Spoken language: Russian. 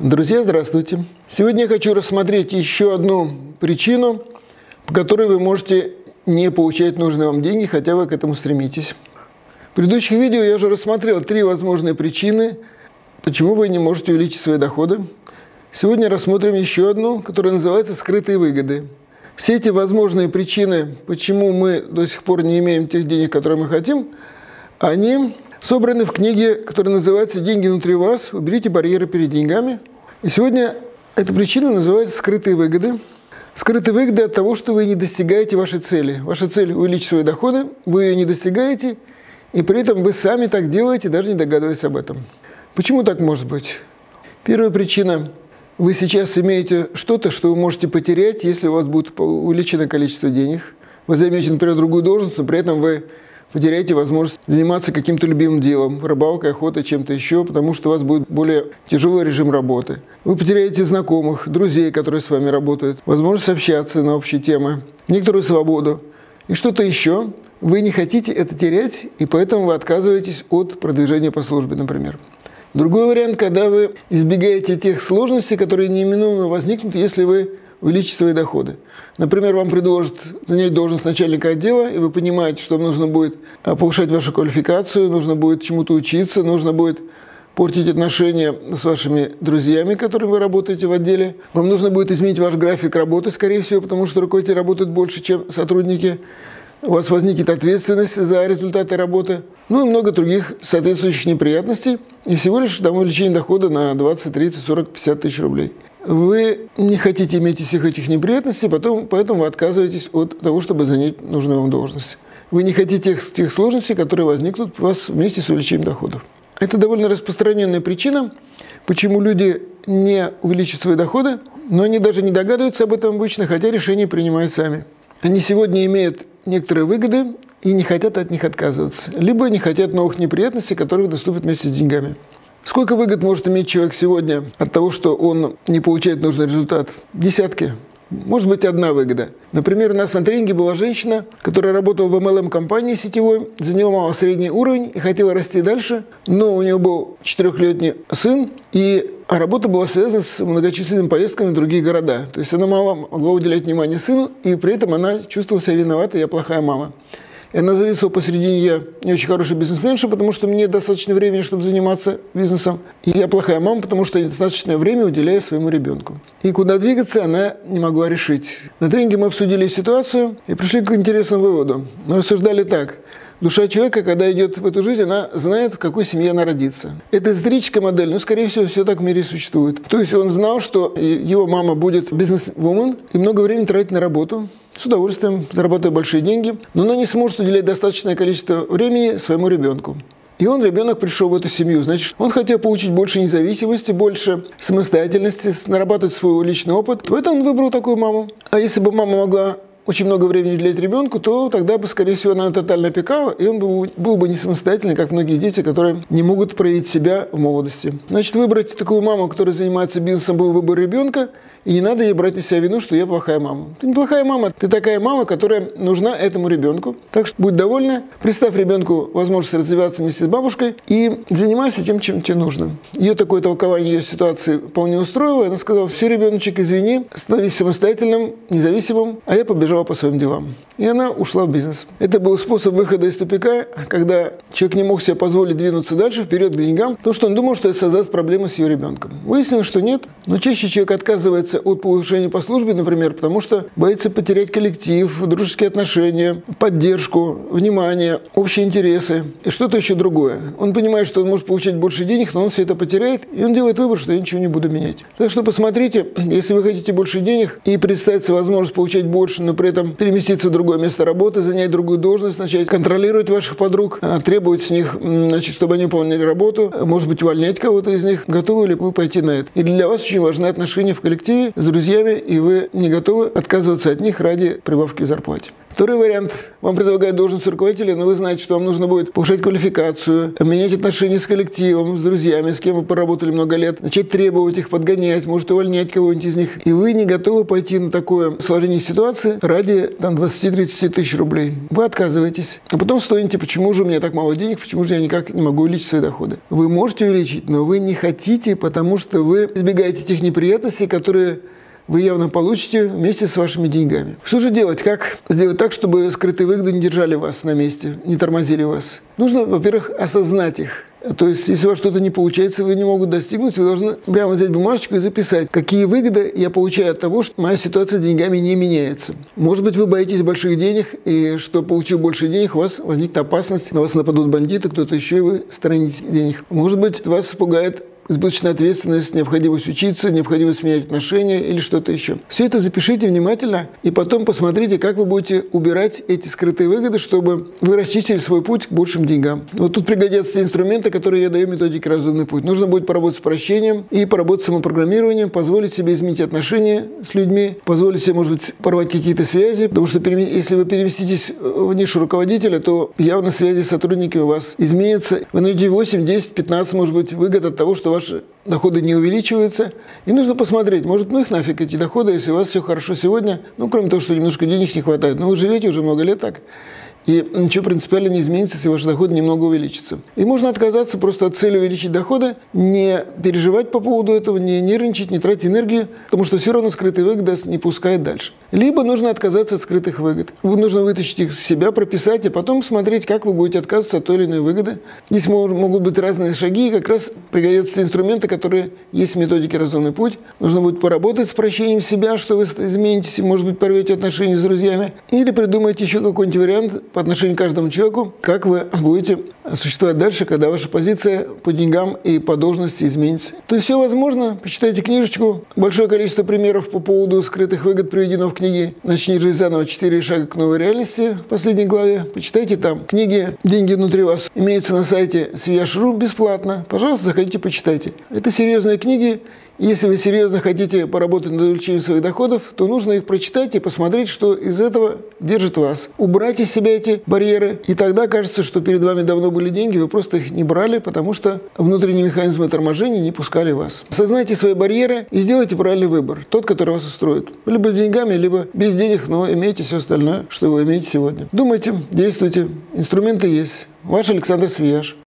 Друзья, здравствуйте! Сегодня я хочу рассмотреть еще одну причину, по которой вы можете не получать нужные вам деньги, хотя вы к этому стремитесь. В предыдущих видео я уже рассмотрел 3 возможные причины, почему вы не можете увеличить свои доходы. Сегодня рассмотрим еще одну, которая называется «скрытые выгоды». Все эти возможные причины, почему мы до сих пор не имеем тех денег, которые мы хотим, они собраны в книге, которая называется «Деньги внутри вас. Уберите барьеры перед деньгами». И сегодня эта причина называется «скрытые выгоды». Скрытые выгоды от того, что вы не достигаете вашей цели. Ваша цель – увеличить свои доходы, вы ее не достигаете, и при этом вы сами так делаете, даже не догадываясь об этом. Почему так может быть? Первая причина – вы сейчас имеете что-то, что вы можете потерять, если у вас будет увеличено количество денег. Вы займете, например, другую должность, но при этом вы потеряете возможность заниматься каким-то любимым делом, рыбалкой, охотой, чем-то еще, потому что у вас будет более тяжелый режим работы. Вы потеряете знакомых, друзей, которые с вами работают, возможность общаться на общие темы, некоторую свободу и что-то еще. Вы не хотите это терять, и поэтому вы отказываетесь от продвижения по службе, например. Другой вариант, когда вы избегаете тех сложностей, которые неминуемо возникнут, если вы увеличите свои доходы. Например, вам предложат занять должность начальника отдела, и вы понимаете, что вам нужно будет повышать вашу квалификацию, нужно будет чему-то учиться, нужно будет портить отношения с вашими друзьями, которыми вы работаете в отделе. Вам нужно будет изменить ваш график работы, скорее всего, потому что руководители работают больше, чем сотрудники. У вас возникнет ответственность за результаты работы, ну и много других соответствующих неприятностей, и всего лишь увеличение дохода на 20, 30, 40, 50 тысяч рублей. Вы не хотите иметь всех этих неприятностей, поэтому вы отказываетесь от того, чтобы занять нужную вам должность. Вы не хотите тех сложностей, которые возникнут у вас вместе с увеличением доходов. Это довольно распространенная причина, почему люди не увеличивают свои доходы, но они даже не догадываются об этом обычно, хотя решения принимают сами. Они сегодня имеют некоторые выгоды и не хотят от них отказываться, либо не хотят новых неприятностей, которые наступят вместе с деньгами. Сколько выгод может иметь человек сегодня от того, что он не получает нужный результат? Десятки. Может быть, одна выгода. Например, у нас на тренинге была женщина, которая работала в MLM-компании сетевой, занимала средний уровень и хотела расти дальше, но у нее был 4-летний сын, и работа была связана с многочисленными поездками в другие города. То есть она мало могла уделять внимание сыну, и при этом она чувствовала себя виноватой, я плохая мама. И она зависла посередине, я не очень хороший бизнесменша, потому что мне достаточно времени, чтобы заниматься бизнесом. И я плохая мама, потому что я недостаточное время уделяю своему ребенку. И куда двигаться она не могла решить. На тренинге мы обсудили ситуацию и пришли к интересному выводу. Мы рассуждали так. Душа человека, когда идет в эту жизнь, она знает, в какой семье она родится. Это эзотерическая модель, но, скорее всего, все так в мире существует. То есть он знал, что его мама будет бизнес-вумен и много времени тратить на работу, с удовольствием зарабатывая большие деньги, но она не сможет уделять достаточное количество времени своему ребенку. И ребенок пришел в эту семью. Значит, он хотел получить больше независимости, больше самостоятельности, нарабатывать свой личный опыт. Поэтому он выбрал такую маму. А если бы мама могла очень много времени уделять ребенку, то тогда бы, скорее всего, она тотально опекала, и он был бы не самостоятельный, как многие дети, которые не могут проявить себя в молодости. Значит, выбрать такую маму, которая занимается бизнесом, был выбор ребенка, и не надо ей брать на себя вину, что я плохая мама. Ты не плохая мама, ты такая мама, которая нужна этому ребенку. Так что будь довольна, представь ребенку возможность развиваться вместе с бабушкой и занимайся тем, чем тебе нужно. Ее такое толкование ее ситуации вполне устроило. Она сказала: все, ребеночек, извини, становись самостоятельным, независимым, а я побежала по своим делам. И она ушла в бизнес. Это был способ выхода из тупика, когда человек не мог себе позволить двинуться дальше, вперед к деньгам, потому что он думал, что это создаст проблемы с ее ребенком. Выяснилось, что нет. Но чаще человек отказывается от повышения по службе, например, потому что боится потерять коллектив, дружеские отношения, поддержку, внимание, общие интересы и что-то еще другое. Он понимает, что он может получать больше денег, но он все это потеряет, и он делает выбор, что я ничего не буду менять. Так что посмотрите, если вы хотите больше денег и представится возможность получать больше, но при этом переместиться в другое место работы, занять другую должность, начать контролировать ваших подруг, требовать с них, чтобы они выполнили работу, может быть, увольнять кого-то из них, готовы ли вы пойти на это. И для вас очень важны отношения в коллективе, семьей, с друзьями, и вы не готовы отказываться от них ради прибавки к зарплате. Второй вариант. Вам предлагают должность руководителя, но вы знаете, что вам нужно будет повышать квалификацию, менять отношения с коллективом, с друзьями, с кем вы поработали много лет, начать требовать их, подгонять, может увольнять кого-нибудь из них. И вы не готовы пойти на такое сложение ситуации ради 20-30 тысяч рублей. Вы отказываетесь. А потом стонете, почему же у меня так мало денег, почему же я никак не могу увеличить свои доходы. Вы можете увеличить, но вы не хотите, потому что вы избегаете тех неприятностей, которые вы явно получите вместе с вашими деньгами. Что же делать? Как сделать так, чтобы скрытые выгоды не держали вас на месте, не тормозили вас? Нужно, во-первых, осознать их. То есть, если у вас что-то не получается, вы не могут достигнуть, вы должны прямо взять бумажечку и записать, какие выгоды я получаю от того, что моя ситуация с деньгами не меняется. Может быть, вы боитесь больших денег, и что, получив больше денег, у вас возникнет опасность, на вас нападут бандиты, кто-то еще, и вы сторонитесь денег. Может быть, вас пугает избыточная ответственность, необходимость учиться, необходимость менять отношения или что-то еще. Все это запишите внимательно и потом посмотрите, как вы будете убирать эти скрытые выгоды, чтобы вы расчистили свой путь к большим деньгам. Вот тут пригодятся те инструменты, которые я даю в методике «Разумный путь». Нужно будет поработать с прощением и поработать с самопрограммированием, позволить себе изменить отношения с людьми, позволить себе, может быть, порвать какие-то связи, потому что если вы переместитесь в нишу руководителя, то явно связи с сотрудниками у вас изменятся. Вы найдете 8, 10, 15, может быть, выгод от того, что ваши доходы не увеличиваются. И нужно посмотреть, может, ну их нафиг эти доходы, если у вас все хорошо сегодня, ну, кроме того, что немножко денег не хватает. Но вы живете уже много лет так. И ничего принципиально не изменится, если ваши доходы немного увеличатся. И можно отказаться просто от цели увеличить доходы, не переживать по поводу этого, не нервничать, не тратить энергию, потому что все равно скрытые выгоды не пускает дальше. Либо нужно отказаться от скрытых выгод. Нужно вытащить их из себя, прописать, а потом смотреть, как вы будете отказываться от той или иной выгоды. Здесь могут быть разные шаги, и как раз пригодятся инструменты, которые есть в методике «Разумный путь». Нужно будет поработать с прощением себя, что вы изменитесь, может быть, порвете отношения с друзьями, или придумайте еще какой-нибудь вариант по отношению к каждому человеку, как вы будете существовать дальше, когда ваша позиция по деньгам и по должности изменится. То есть все возможно. Почитайте книжечку. Большое количество примеров по поводу скрытых выгод приведено в книге «Начни жить заново. 4 шага к новой реальности» в последней главе. Почитайте там. Книги «Деньги внутри вас» имеются на сайте Sviash.ru бесплатно. Пожалуйста, заходите, почитайте. Это серьезные книги. Если вы серьезно хотите поработать над увеличением своих доходов, то нужно их прочитать и посмотреть, что из этого держит вас. Убрать из себя эти барьеры, и тогда кажется, что перед вами давно были деньги, вы просто их не брали, потому что внутренние механизмы торможения не пускали вас. Осознайте свои барьеры и сделайте правильный выбор, тот, который вас устроит. Либо с деньгами, либо без денег, но имейте все остальное, что вы имеете сегодня. Думайте, действуйте, инструменты есть. Ваш Александр Свияш.